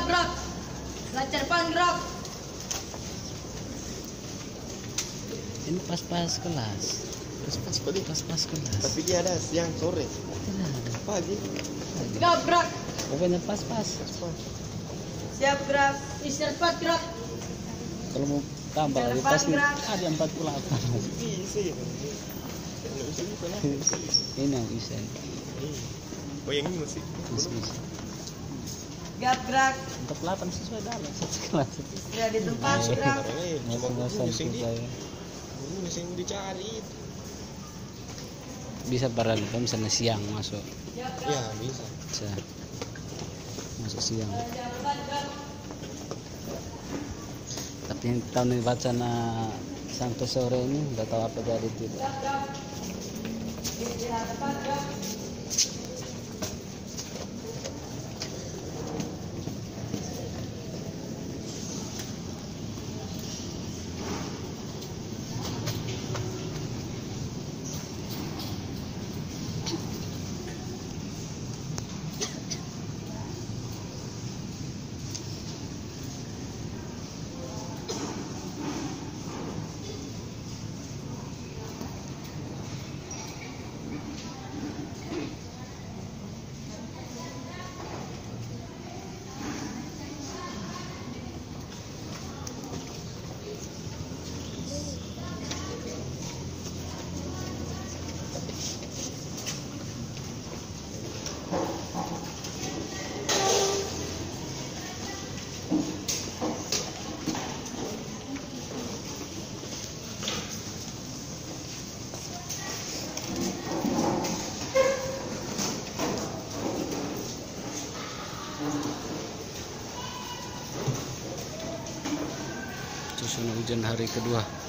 gerak. Lancar pan gerak. Ini pas-pas kelas. Pas-pas kelas. Tapi dia ada siang sore. Tidak ada. Pagi. Gerak gerak. Pokoknya pas-pas. Siap gerak. Istirahat cepat gerak. Kalau mau tambah lagi pasti ada 48. Bisa ya. Ini yang bisa. Oh yang ini masih. Bisa. Gerak gerak. 48 sesuai dalam satu kelas. Ya di tempat gerak. Masa-masa Ini saya yang dicari. bisa barang kalau misalnya siang masuk. Ya bisa. Bisa. Masuk siang. Tapi yang tahun ini wacana sampai sore ini nggak tahu apa jadi tidak. Susunan hujan hari kedua.